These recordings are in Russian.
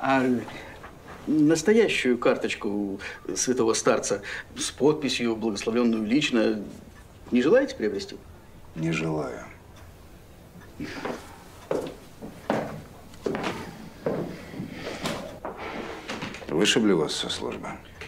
А настоящую карточку святого старца с подписью «Благословенную лично» не желаете приобрести? Не желаю. Вышибли вас со службы?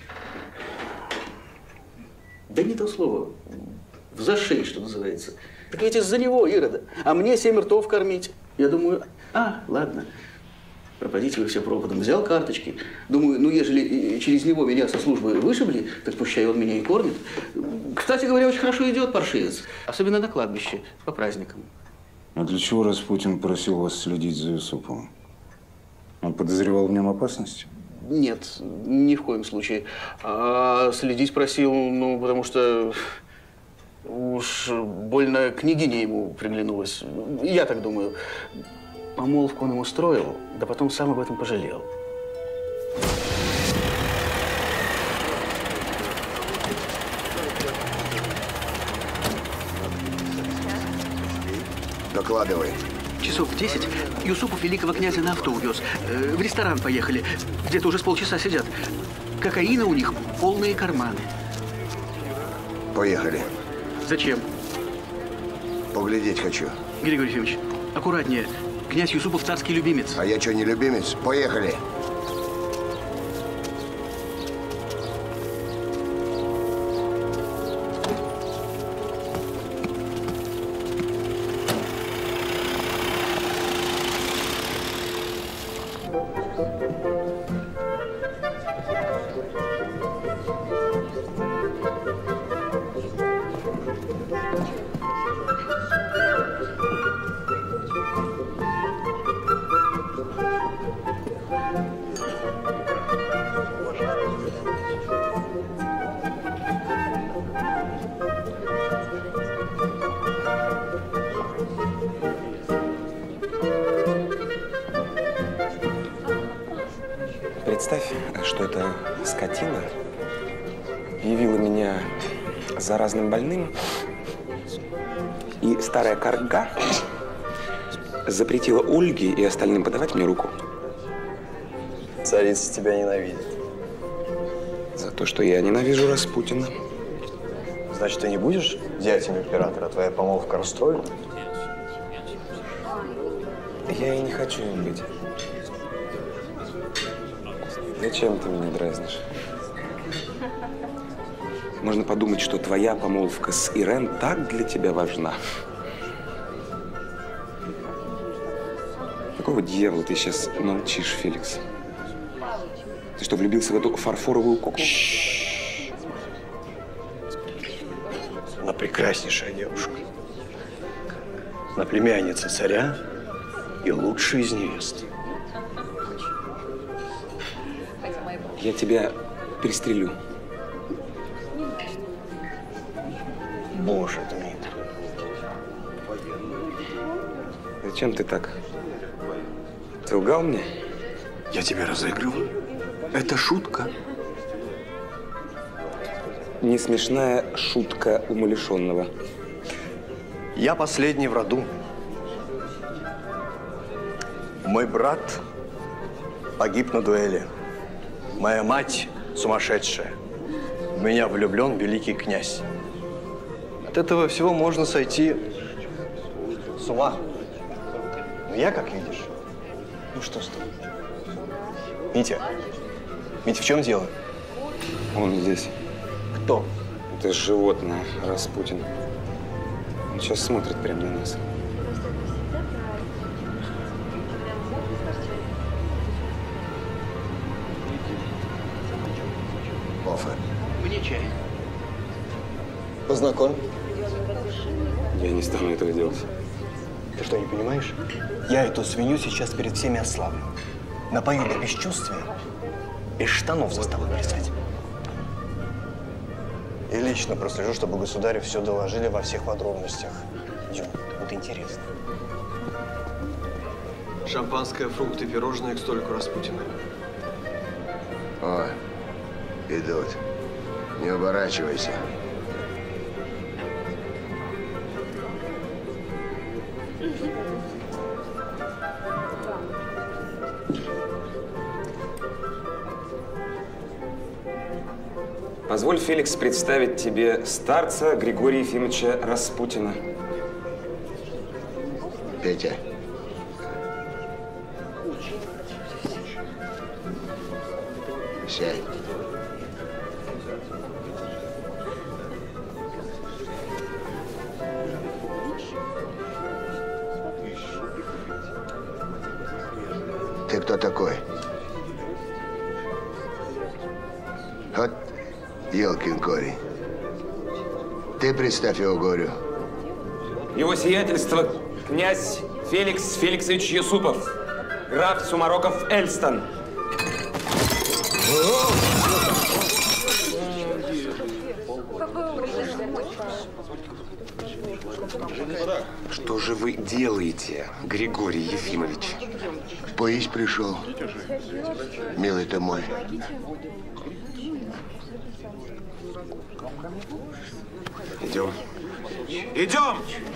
Да не то слово. В зашей, что называется. Так ведь из-за него, Ирода. А мне 7 ртов кормить. Я думаю, ладно. Пропадите вы все пропадом. Взял карточки. Думаю, ну, ежели через него меня со службы вышибли, так пущай он меня и кормит. Кстати говоря, очень хорошо идет паршивец. Особенно на кладбище, по праздникам. А для чего Распутин просил вас следить за Юсуповым? Он подозревал в нем опасность? Нет, ни в коем случае. А следить просил, ну, потому что уж больно княгиня ему приглянулась. Я так думаю. Помолвку он ему устроил, да потом сам об этом пожалел. Докладывай. Часов в 10 Юсупов великого князя на авто увез. В ресторан поехали. Где-то уже с полчаса сидят. Кокаина у них полные карманы. Поехали. Зачем? Поглядеть хочу. Григорий Ефимович, аккуратнее. Князь Юсупов царский любимец. А я что, не любимец? Поехали. Представь, что эта скотина явила меня заразным больным, и старая карга запретила Ольге и остальным подавать мне руку. Царица тебя ненавидит. За то, что я ненавижу Распутина. Значит, ты не будешь зятем императора? Твоя помолвка расстроена? Я и не хочу им быть. Зачем ты меня дразнишь? Можно подумать, что твоя помолвка с Ирен так для тебя важна. Какого дьявола ты сейчас молчишь, Феликс? Ты что, влюбился в эту фарфоровую куклу? Она прекраснейшая девушка. Она племянница царя и лучшая из невест. Я тебя пристрелю. Боже, Дмитрий. Зачем ты так? Ты лгал мне? Я тебя разыгрываю? Это шутка. Не смешная шутка умалишенного. Я последний в роду. Мой брат погиб на дуэли. Моя мать сумасшедшая. В меня влюблен великий князь. От этого всего можно сойти с ума. Но я, как видишь, ну что с тобой? Митя, в чем дело? Он здесь. Кто? Это животное, Распутин. Он сейчас смотрит прямо на нас. Кофе. Мне чай. Познакомь. Я не стану этого делать. Ты что, не понимаешь? Я эту свинью сейчас перед всеми ославлю. Напою до бесчувствия, из штанов заставлю плясать. И лично прослежу, чтобы государю все доложили во всех подробностях. Идем, вот интересно. Шампанское, фрукты, пирожные к столику Распутина. О, идут. Не оборачивайся. Позволь, Феликс, представить тебе старца Григория Ефимовича Распутина. Петя. Сядь. Ты кто такой? Вот елкин корень. Ты представь его горю. Его сиятельство князь Феликс Феликсович Юсупов, граф Сумароков-Эльстон. Что же вы делаете, Григорий Ефимович? Поесть пришел, милый ты мой. Идем. Идем!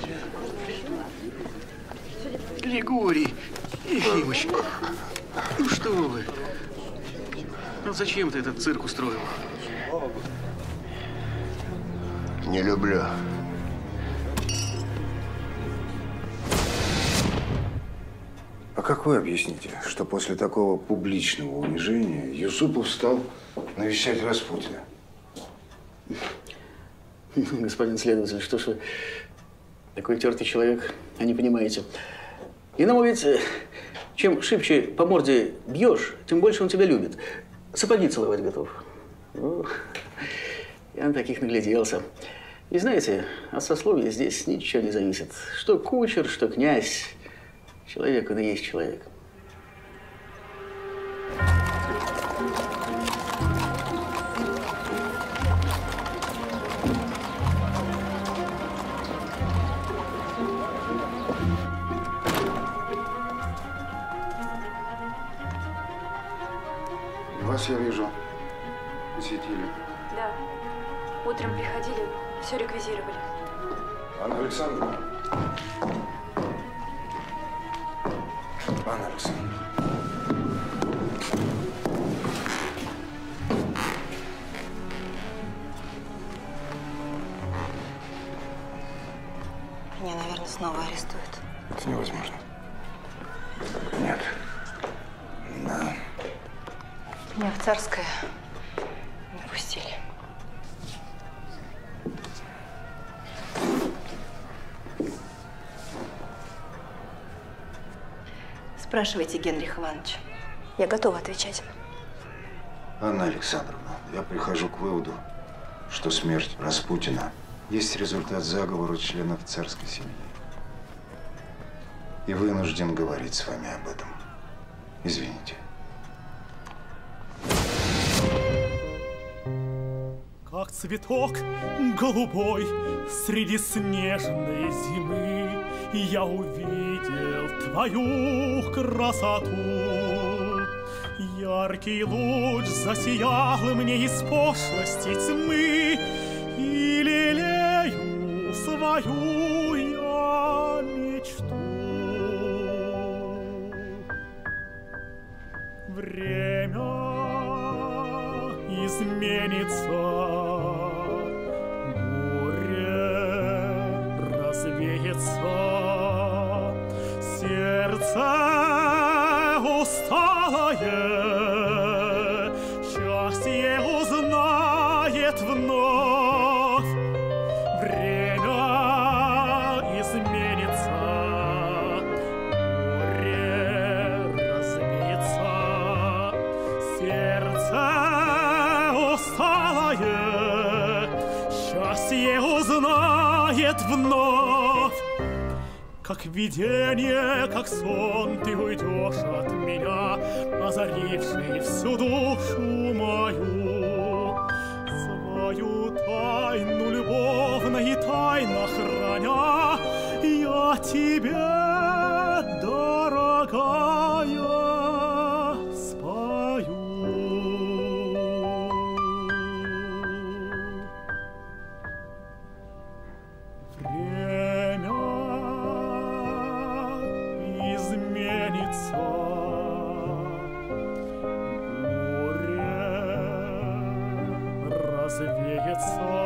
Григорий Ефимович, ну что вы? Ну зачем ты этот цирк устроил? Не люблю. А как вы объясните, что после такого публичного унижения Юсупов стал навещать Распутина? Господин следователь, что ж вы такой тертый человек, а не понимаете. Иному ведь, чем шибче по морде бьешь, тем больше он тебя любит. Сапоги целовать готов. Ну, я на таких нагляделся. И знаете, от сословия здесь ничего не зависит. Что кучер, что князь. Человек, он и есть человек. Вас я вижу. Посетили. Да. Утром приходили, все реквизировали. Анна Александровна. Анна Александровна. Меня, наверное, снова арестуют. Это невозможно. Нет. Да. Меня в Царское не пустили. Спрашивайте, Генрих Иванович. Я готова отвечать. Анна Александровна, я прихожу к выводу, что смерть Распутина есть результат заговора членов царской семьи. И вынужден говорить с вами об этом. Извините. Как цветок голубой среди снежной зимы, я увидел твою красоту. Яркий луч засиял мне из пошлости тьмы, и лелею свою я мечту. Время изменится, горе развеется, сердце усталое счастье узнает вновь. Время изменится, горе развеется, сердце усталое счастье узнает вновь. Как видение, как сон, ты уйдешь от меня, озаривший всю душу мою. Свою тайну любовно и тайно храня, я тебе, дорогая, спою. Время изменится, горе развеется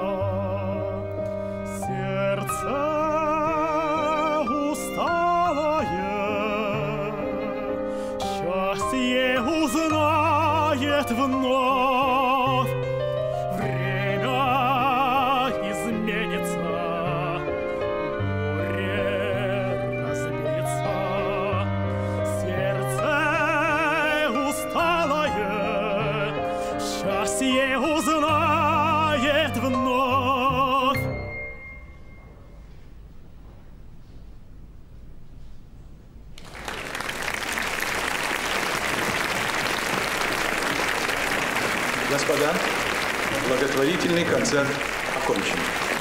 сердце усталое, счастье узнает вновь. Время изменится, море разберется, сердце усталое, счастье узнает вновь. Господа, благотворительный концерт окончен.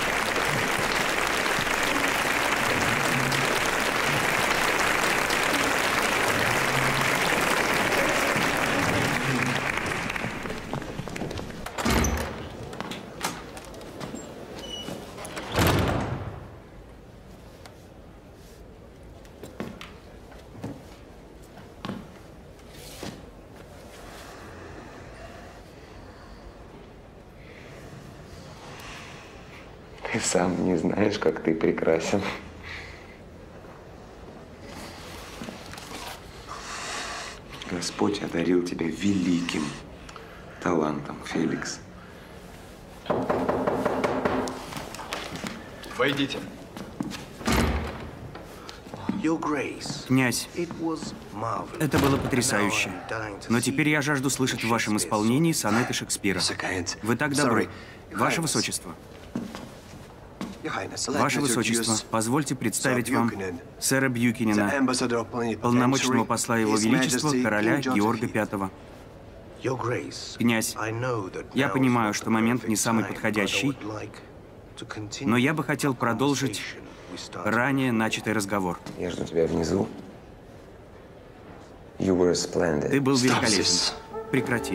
Ты сам не знаешь, как ты прекрасен. Господь одарил тебя великим талантом, Феликс. Войдите. Князь, это было потрясающе. Но теперь я жажду слышать в вашем исполнении сонеты Шекспира. Вы так добры. Ваше Высочество. Ваше Высочество, позвольте представить вам сэра Бьюкинена, полномочного посла Его Величества, короля Георга V. Князь, я понимаю, что момент не самый подходящий, но я бы хотел продолжить ранее начатый разговор. Я жду тебя внизу. Ты был великолепен. Прекрати.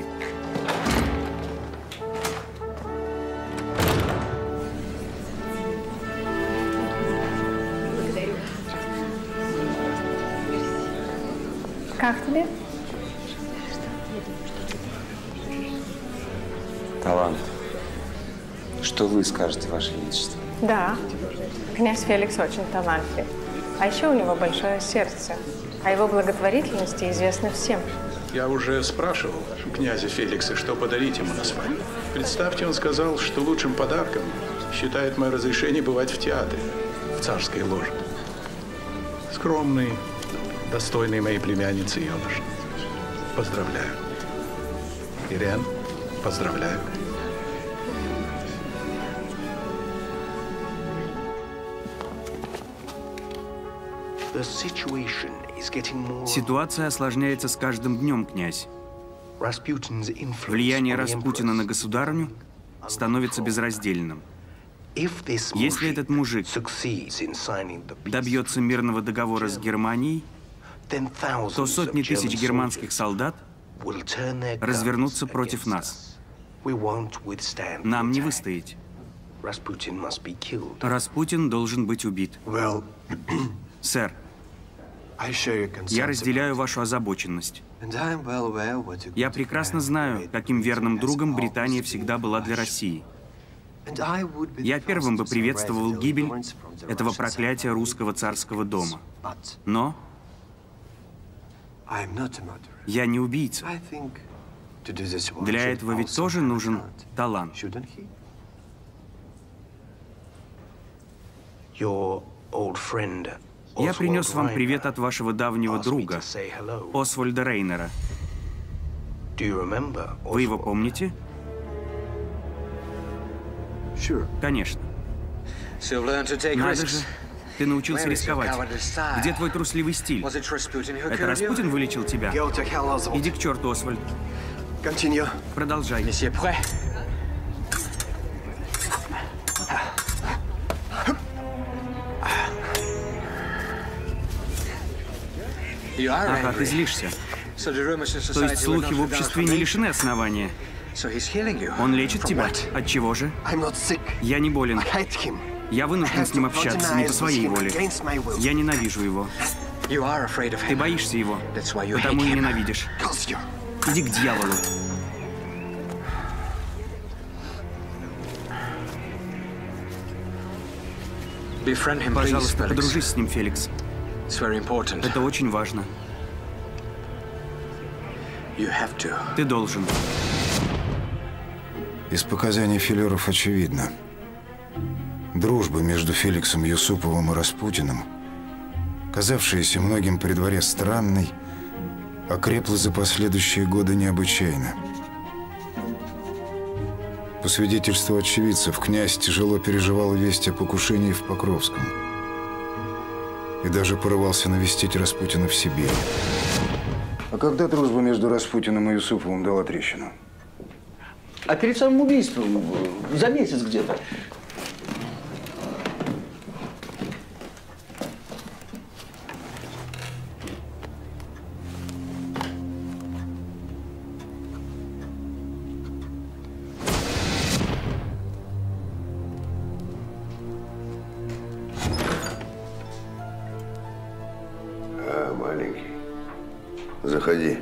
Как тебе? Талант. Что вы скажете, Ваше Величество? Да, князь Феликс очень талантлив. А еще у него большое сердце. О его благотворительности известно всем. Я уже спрашивал князя Феликса, что подарить ему на свадьбу. Представьте, он сказал, что лучшим подарком считает мое разрешение бывать в театре, в царской ложе. Скромный, достойный моей племянницы юноша. Поздравляю. Ирен, поздравляю. Ситуация осложняется с каждым днем, князь. Влияние Распутина на государыню становится безраздельным. Если этот мужик добьется мирного договора с Германией, то сотни тысяч германских солдат развернутся против нас. Нам не выстоять. Распутин должен быть убит. Сэр, я разделяю вашу озабоченность. Я прекрасно знаю, каким верным другом Британия всегда была для России. Я первым бы приветствовал гибель этого проклятия русского царского дома. Но я не убийца. Для этого ведь тоже нужен талант. Я принес вам привет от вашего давнего друга, Освальда Рейнера. Вы его помните? Конечно. Надо же, ты научился рисковать. Где твой трусливый стиль? Это Распутин вылечил тебя? Иди к черту, Освальд. Продолжай. Ага, ты злишься. То есть слухи в обществе не лишены основания. Он лечит тебя? От чего же? Я не болен. Я вынужден с ним общаться не по своей воле. Я ненавижу его. Ты боишься его, потому и ненавидишь. Иди к дьяволу. Пожалуйста, подружись с ним, Феликс. Это очень важно. Ты должен. Из показаний филеров очевидно. Дружба между Феликсом Юсуповым и Распутиным, казавшаяся многим при дворе странной, окрепла за последующие годы необычайно. По свидетельству очевидцев, князь тяжело переживал весть о покушении в Покровском и даже порывался навестить Распутина в Сибири. А когда дружба между Распутиным и Юсуповым дала трещину? А перед самым убийством, за месяц где-то. Маленький, заходи.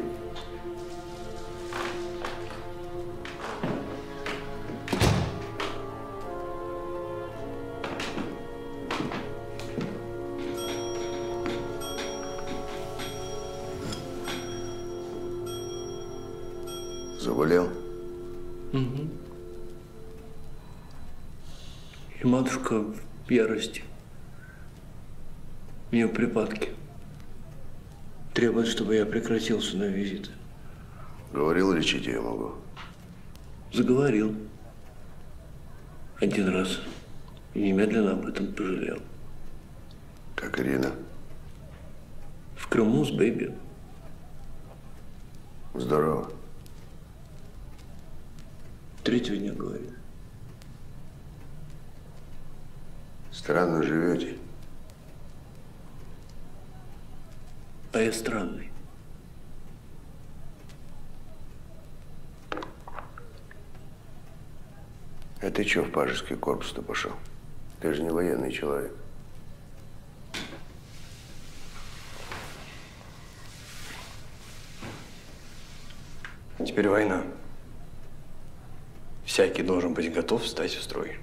Заболел? Угу. И матушка в ярости. У нее припадки. Требует, чтобы я прекратил сюда визиты. Говорил, лечить я могу. Заговорил. Один раз. И немедленно об этом пожалел. Как Ирина? В Крыму с бэйби. Здорово. Третьего дня говорю. Странно живете. А я странный. А ты чё в пажеский корпус-то пошел? Ты же не военный человек. Теперь война. Всякий должен быть готов встать в строй.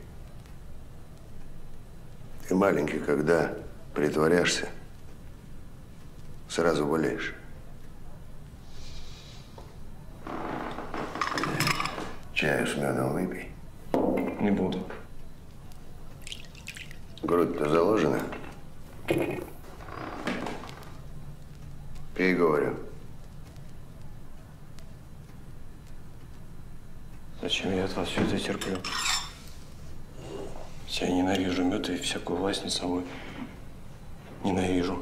Ты маленький, когда притворяешься, сразу болеешь. Чаю с медом выпей. Не буду. Грудь-то заложена? Пей, говорю. Зачем я от вас все это терплю? Я ненавижу мед и всякую власть над собой. Ненавижу.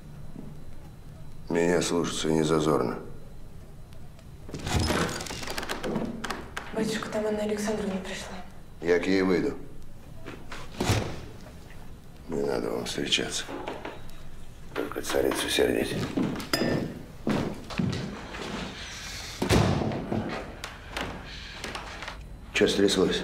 Меня слушаться не зазорно. Батюшка, там Анна Александровна пришла. Я к ей выйду. Не надо вам встречаться. Только царицу сердить. Что стряслось?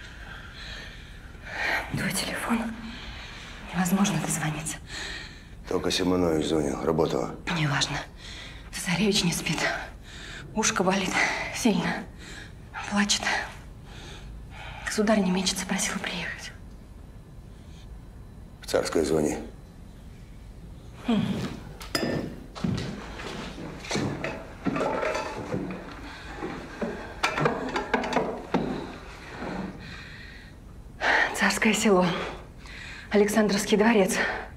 Твой телефон. Невозможно дозвониться. Только Симонович звонил. Работала. Неважно. Царевич не спит. Ушко болит сильно. Плачет. Государыня мечется, просила приехать. В Царское звони. Царское село. Александровский дворец.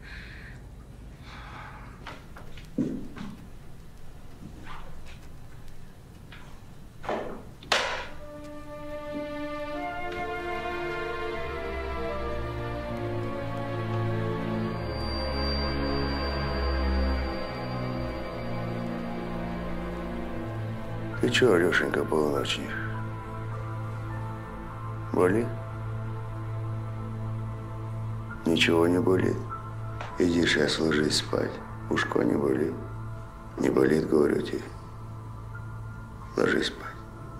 Ты чё, Алёшенька, полуночник? Болит? Ничего не болит. Иди сейчас ложись спать. Ушко не болит. Не болит, говорю тебе. Ложись спать.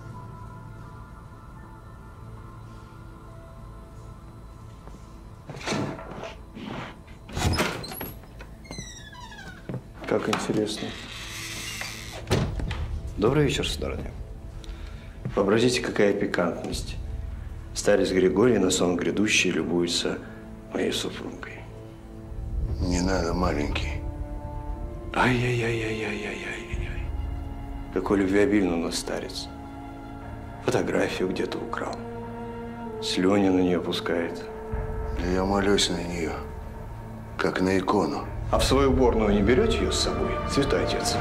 Как интересно. Добрый вечер, сударыня. Вообразите, какая пикантность. Старец Григорий на сон грядущий любуется моей супругой. Не надо, маленький. Ай-яй-яй-яй-яй-яй-яй. Какой любвеобильный у нас старец. Фотографию где-то украл. Слюни на нее пускает. Я молюсь на нее, как на икону. А в свою уборную не берете ее с собой, святой отец?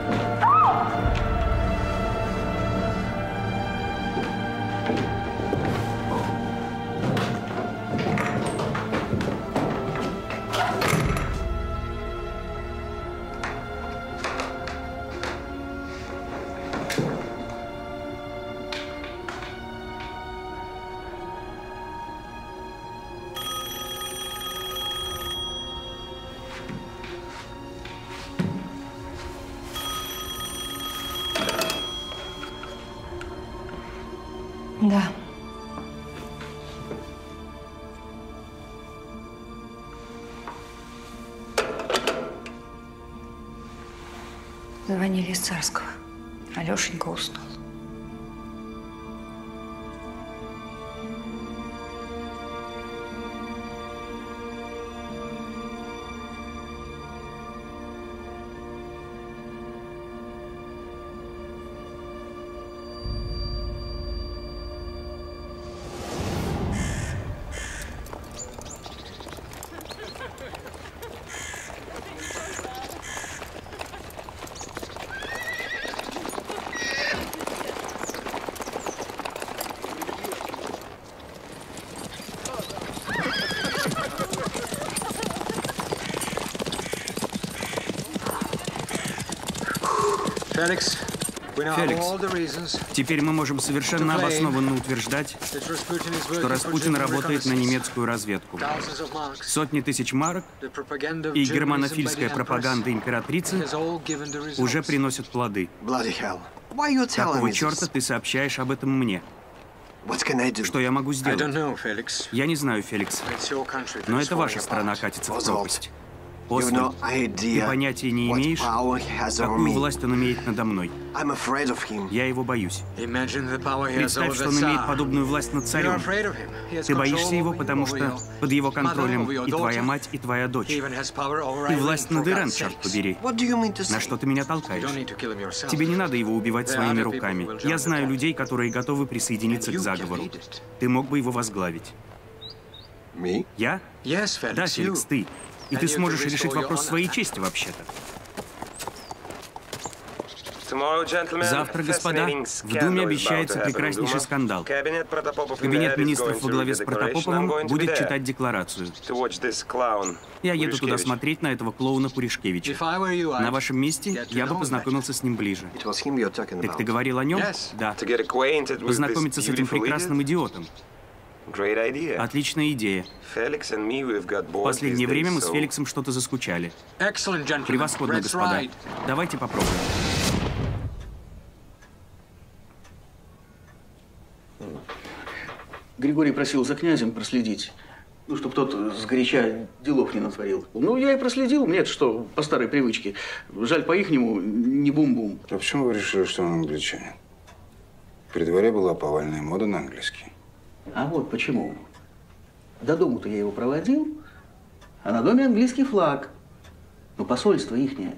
Да. Звонили из Царского. Алешенька уснул. Феликс, теперь мы можем совершенно обоснованно утверждать, что Распутин работает на немецкую разведку. Сотни тысяч марок и германофильская пропаганда императрицы уже приносят плоды. Какого черта ты сообщаешь об этом мне? Что я могу сделать? Я не знаю, Феликс. Но это ваша страна катится в пропасть. После ты понятия не имеешь, какую власть он имеет надо мной. Я его боюсь. Представь, что он имеет подобную власть над царем. Ты боишься его, потому что под его контролем и твоя мать, и твоя дочь. И власть над Ирен, черт побери. На что ты меня толкаешь? Тебе не надо его убивать своими руками. Я знаю людей, которые готовы присоединиться к заговору. Ты мог бы его возглавить. Я? Да, Феликс, ты. И ты сможешь решить вопрос своей чести, вообще-то. Завтра, господа, в Думе обещается прекраснейший скандал. Кабинет министров во главе с Протопоповым будет читать декларацию. Я еду туда смотреть на этого клоуна Пуришкевича. На вашем месте я бы познакомился с ним ближе. Так ты говорил о нем? Да. Познакомиться с этим прекрасным идиотом. Отличная идея. В последнее время мы с Феликсом что-то заскучали. Превосходно, господа. Давайте попробуем. Григорий просил за князем проследить. Ну, чтобы тот сгоряча делов не натворил. Ну, я и проследил. Нет, что, по старой привычке. Жаль, по-ихнему не бум-бум. А почему вы решили, что он англичанин? При дворе была повальная мода на английский. А вот почему. До дому-то я его проводил, а на доме английский флаг. Ну, посольство ихнее.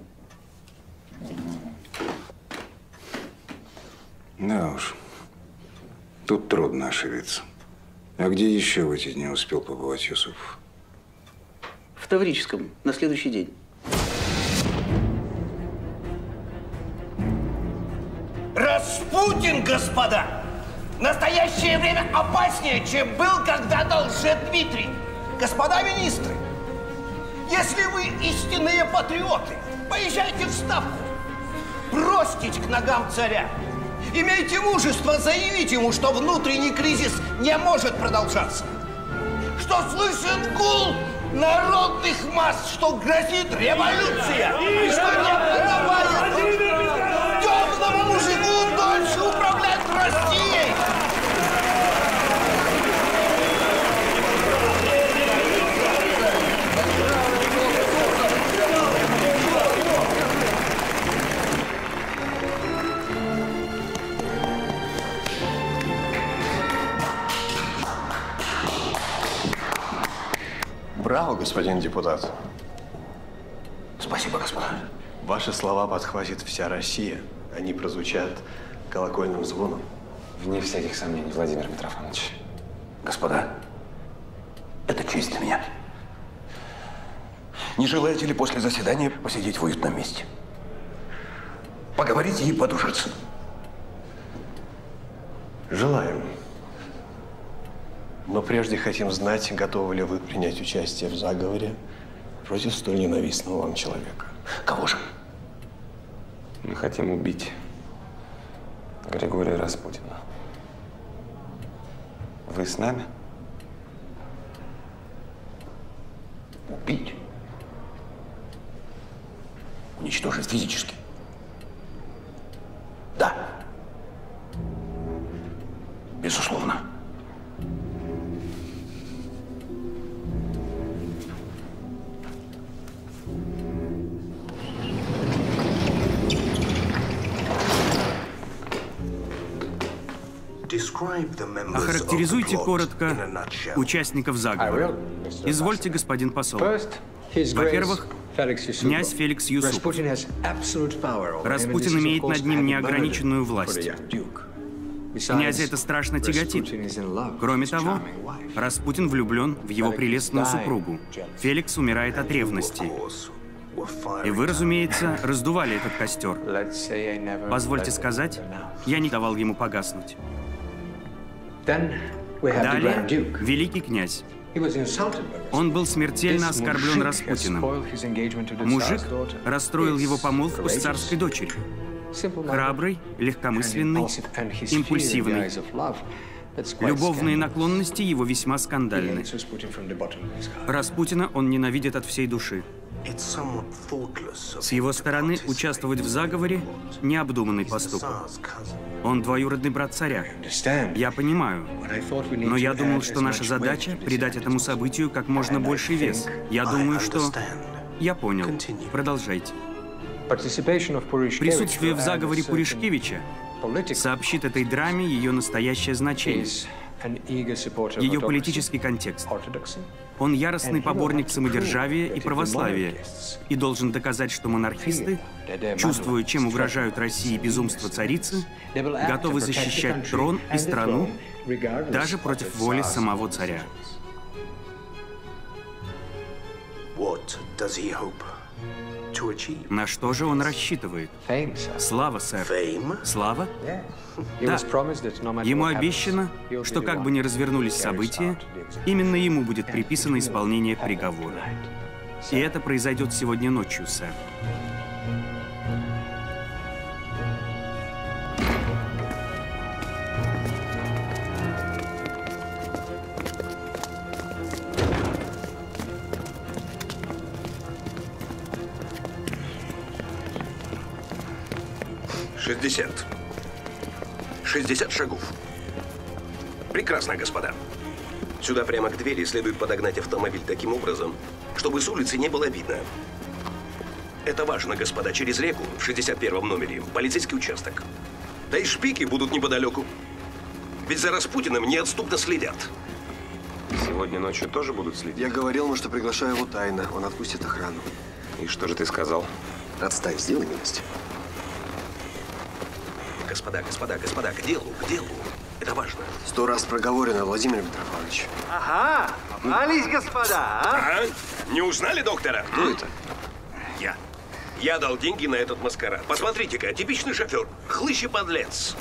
Да уж. Тут трудно ошибиться. А где еще в эти дни успел побывать Юсупов? В Таврическом, на следующий день. Распутин, господа! В настоящее время опаснее, чем был когда-то Лжедмитрий. Господа министры, если вы истинные патриоты, поезжайте в Ставку, бросьтесь к ногам царя. Имейте мужество заявить ему, что внутренний кризис не может продолжаться. Что слышен гул народных масс, что грозит революция. И что не подавая темному мужику дольше управлять Россией. Браво, господин депутат. Спасибо, господа. Ваши слова подхватит вся Россия. Они прозвучат колокольным звоном. Вне всяких сомнений, Владимир Митрофанович. Господа, это честь для меня. Не желаете ли после заседания посидеть в уютном месте? Поговорить и подушиться? Желаем. Но прежде хотим знать, готовы ли вы принять участие в заговоре против столь ненавистного вам человека. Кого же? Мы хотим убить Григория Распутина. Вы с нами? Убить? Уничтожить физически? Да. Безусловно. Охарактеризуйте коротко участников заговора. Извольте, господин посол. Во-первых, князь Феликс Юсупов. Распутин имеет над ним неограниченную власть. Князя это страшно тяготит. Кроме того, Распутин влюблен в его прелестную супругу. Феликс умирает от ревности. И вы, разумеется, раздували этот костер. Позвольте сказать, я не давал ему погаснуть. Далее, великий князь. Он был смертельно оскорблен Распутиным. Мужик расстроил его помолвку с царской дочерью. Храбрый, легкомысленный, импульсивный. Любовные наклонности его весьма скандальны. Распутина он ненавидит от всей души. С его стороны участвовать в заговоре – необдуманный поступок. Он двоюродный брат царя. Я понимаю. Но я думал, что наша задача – придать этому событию как можно больший вес. Я думаю, что… Я понял. Продолжайте. Присутствие в заговоре Пуришкевича сообщит этой драме ее настоящее значение, ее политический контекст. Он яростный поборник самодержавия и православия и должен доказать, что монархисты, чувствуя, чем угрожают России безумство царицы, готовы защищать трон и страну даже против воли самого царя. На что же он рассчитывает? Слава, сэр. Слава? Да. Ему обещано, что как бы ни развернулись события, именно ему будет приписано исполнение приговора. И это произойдет сегодня ночью, сэр. — 60 шагов. Прекрасно, господа. Сюда прямо к двери следует подогнать автомобиль таким образом, чтобы с улицы не было видно. Это важно, господа. Через реку в 61-м номере полицейский участок. Да и шпики будут неподалеку. Ведь за Распутиным неотступно следят. Сегодня ночью тоже будут следить? Я говорил ему, что приглашаю его тайно. Он отпустит охрану. И что же ты сказал? Отстань, сделай милость. Господа, к делу, к делу. Это важно. 100 раз проговорено, Владимир Митрофанович. Ага, попались, господа, а? Не узнали доктора? Кто это? Я дал деньги на этот маскарад. Посмотрите-ка, типичный шофер. Хлыщ и подлец.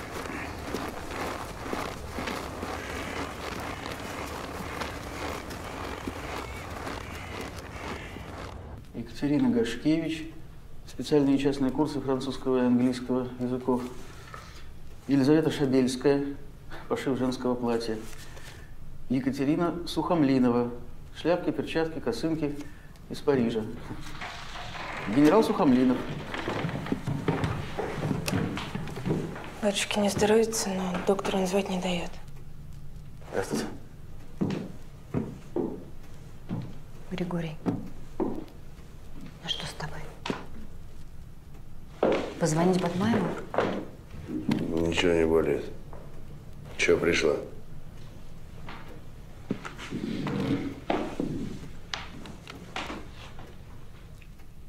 Екатерина Гашкевич. Специальные частные курсы французского и английского языков. Елизавета Шабельская. Пошив женского платья. Екатерина Сухомлинова. Шляпки, перчатки, косынки из Парижа. Генерал Сухомлинов. Батюшке не здоровится, но доктор он звать не дает. Здравствуйте. Григорий, а что с тобой? Позвонить Батмаеву? Ничего не болит. Чего пришла?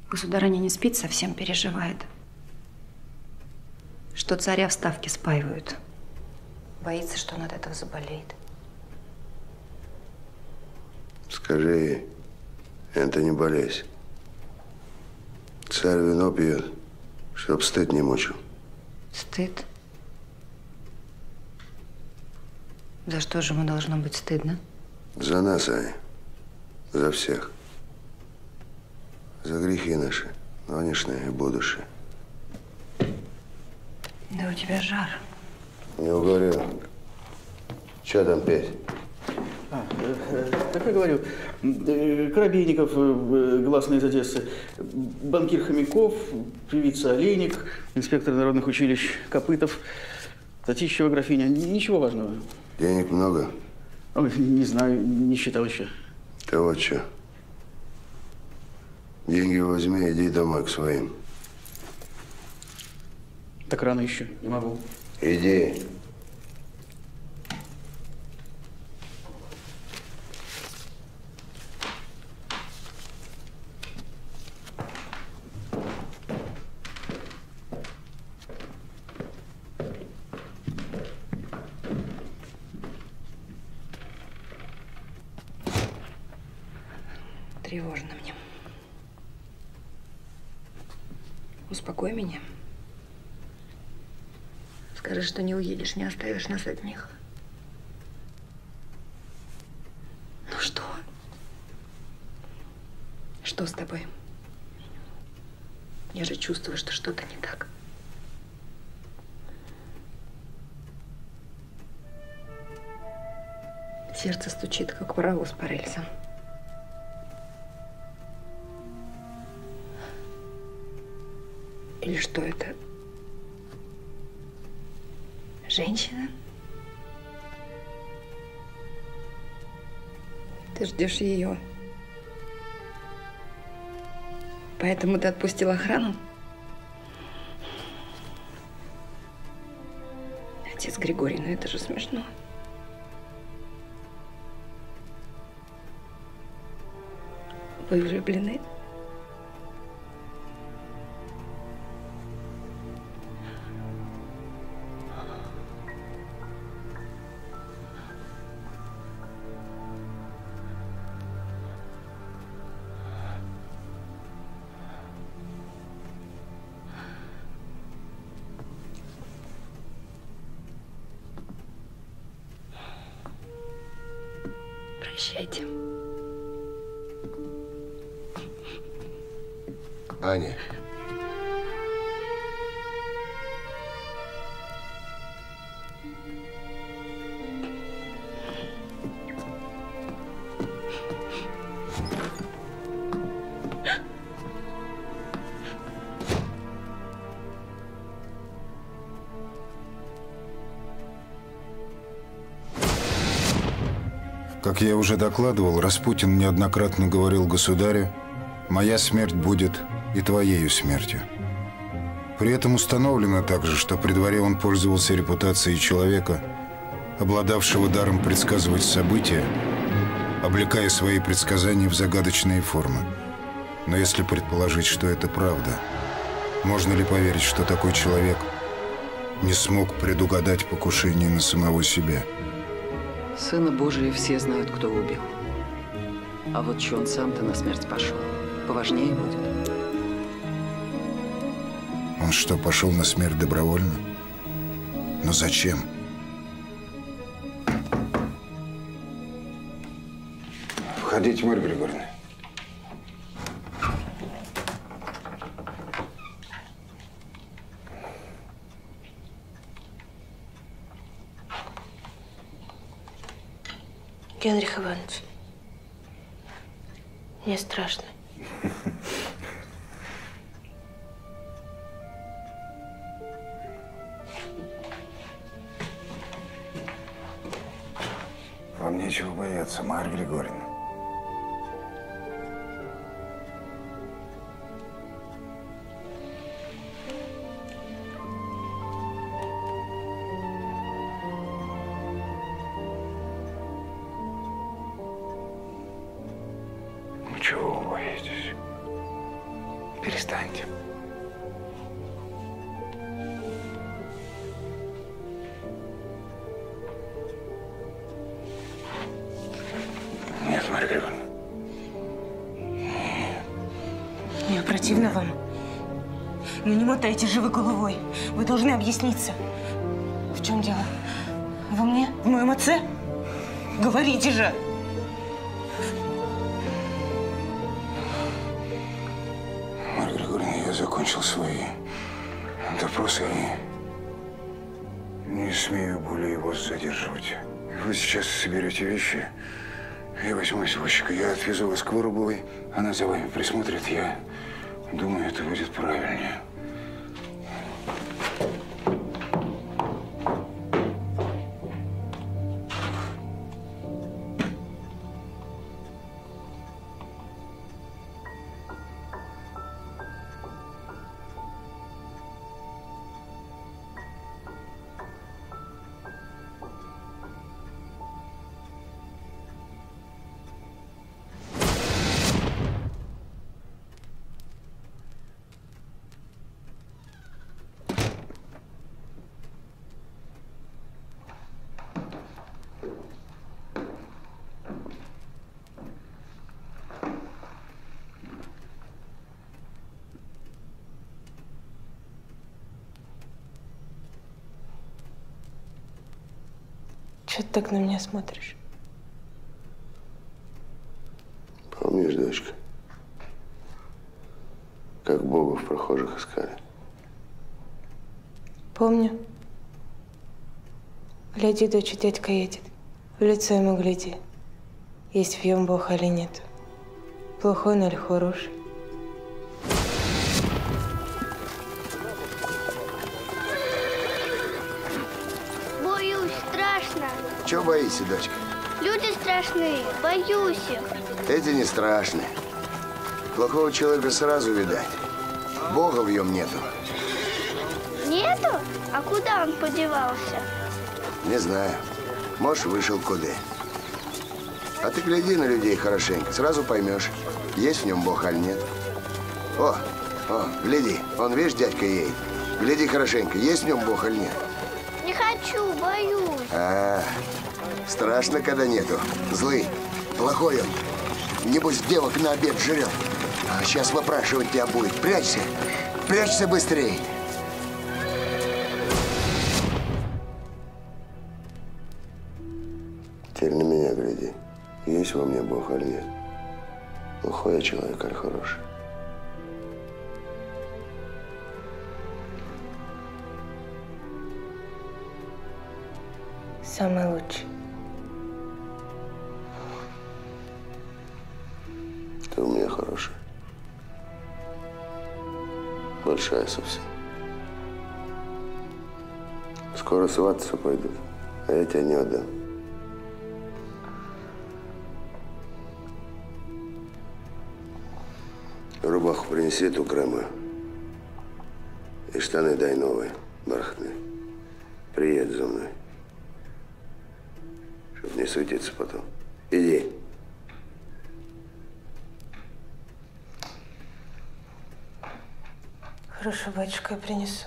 Государыня не спит, совсем переживает. Что царя в Ставке спаивают. Боится, что он от этого заболеет. Скажи ей, это не болезнь. Царь вино пьет, чтоб стыд не мучил. Стыд? За что же ему должно быть стыдно? За нас, Аня. За всех. За грехи наши, нынешние и будущие. Да у тебя жар. Не угорел. Че там петь? Так я говорю, Коробейников, гласный из Одессы, банкир Хомяков, певица Олейник, инспектор народных училищ Копытов, Татищева графиня. Ничего важного. Денег много? Ой, не знаю, не считал еще. Ты вот что. Деньги возьми, иди домой к своим. Так рано еще, не могу. Иди. Тревожно мне. Успокой меня. Скажи, что не уедешь, не оставишь нас одних. Ну что? Что с тобой? Я же чувствую, что что-то не так. Сердце стучит, как паровоз по рельсам. Или что это? Женщина? Ты ждешь ее. Поэтому ты отпустил охрану? Отец Григорий, ну это же смешно. Вы влюблены? Прощайте. Аня. Как я уже докладывал, Распутин неоднократно говорил государю: «Моя смерть будет и твоею смертью». При этом установлено также, что при дворе он пользовался репутацией человека, обладавшего даром предсказывать события, облекая свои предсказания в загадочные формы. Но если предположить, что это правда, можно ли поверить, что такой человек не смог предугадать покушение на самого себя? Сына Божия все знают, кто убил. А вот что он сам-то на смерть пошел, поважнее будет. Он что, пошел на смерть добровольно? Но зачем? Входите, Марья Григорьевна. Генрих Иванович, мне страшно. Вам нечего бояться, Марья Григорьевна. Чего вы боитесь? Перестаньте. Нет, Марья Григорьевна. Я противна вам. Но не мотайте же вы головой. Вы должны объясниться. В чем дело? Во мне? В моем отце? Говорите же! Марья Григорьевна, я закончил свои допросы и не смею более его задерживать. Вы сейчас соберете вещи. Я возьму извозчика, я отвезу вас к Воробовой. Она за вами присмотрит. Я думаю, это будет правильнее. Чего ты так на меня смотришь? Помнишь, дочка, как Бога в прохожих искали? Помню. Гляди, дочь, дядька едет. В лицо ему гляди. Есть в нем Бог или нет. Плохой он или хороший. Боюсь, страшно. Чего боишься, дочка? Люди страшные, боюсь их. Эти не страшные. Плохого человека сразу видать. Бога в нем нету. Нету? А куда он подевался? Не знаю. Может, вышел куда. А ты гляди на людей хорошенько, сразу поймешь, есть в нем Бог или нет. О, гляди, он, видишь, дядька едет. Гляди хорошенько, есть в нем Бог или нет. Не хочу, боюсь. Страшно, когда нету. Злый, плохой он. Небось, девок на обед жрет. А сейчас выпрашивать тебя будет. Прячься, прячься быстрее. Теперь на меня гляди. Есть во мне Бог или нет? Плохой я человек или хороший? Самый лучший. Ты у меня хорошая. Большая совсем. Скоро свататься пойдут, а я тебя не отдам. Рубаху принеси эту крему. И штаны дай новые, бархатные. Приедь за мной. Чтоб не суетиться потом. Иди. Хорошо, батюшка, я принесу.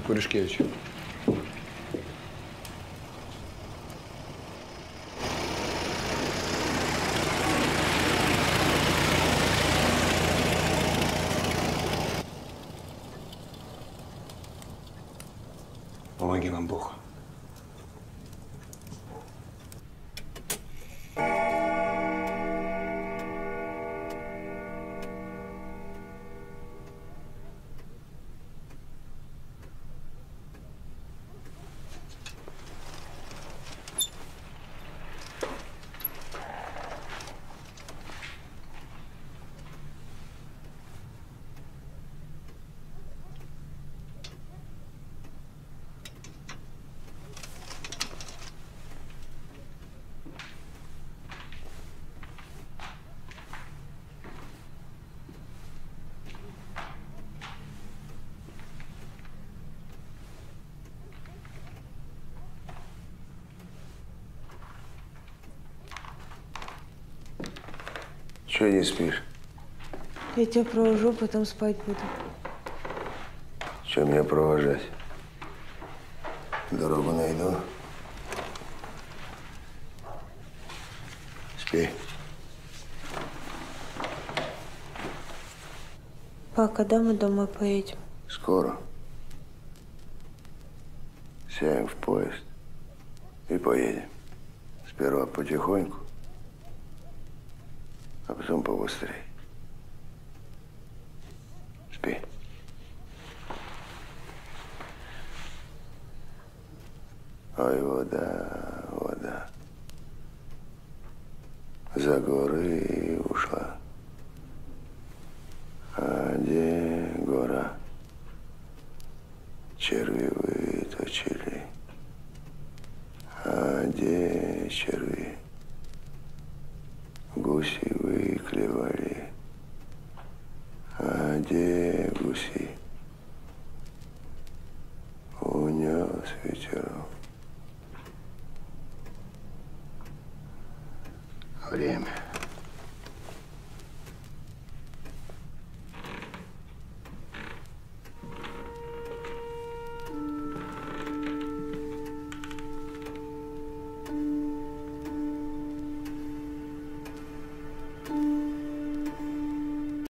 Куришкевич. Помоги вам Бог. Чего не спишь? Я тебя провожу, потом спать буду. Чем меня провожать? Дорогу найду. Спи. Па, когда мы домой поедем? Скоро. Сядем в поезд и поедем. Сперва потихоньку, а потом побыстрее. Спи. Ой, вода, вода. За горы ушла. А где гора? Черви выточили. А где черви? Гуси выклевали. А где гуси? Унес ветерок. Время.